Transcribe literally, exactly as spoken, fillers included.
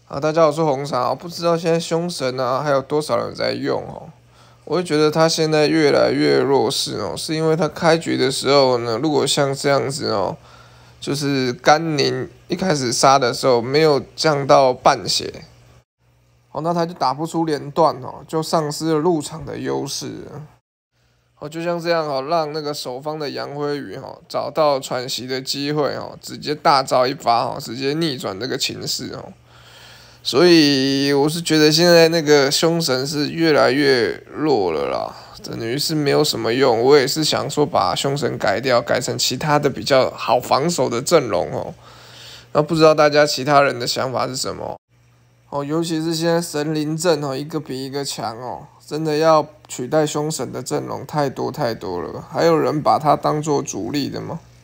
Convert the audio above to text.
啊，大家好，我是红茶。不知道现在凶神啊，还有多少人在用哦？我会觉得他现在越来越弱势哦，是因为他开局的时候呢，如果像这样子哦，就是甘宁一开始杀的时候没有降到半血，哦，那他就打不出连段哦，就丧失了入场的优势了。哦，就像这样哦，让那个守方的杨辉宇哦找到喘息的机会哦，直接大招一发哦，直接逆转这个情势哦。所以我是觉得现在那个凶神是越来越弱了啦，等于是没有什么用。我也是想说把凶神改掉，改成其他的比较好防守的阵容哦。那不知道大家其他人的想法是什么？哦，尤其是现在神灵阵哦，一个比一个强哦，真的要取代凶神的阵容太多太多了。还有人把它当做主力的吗？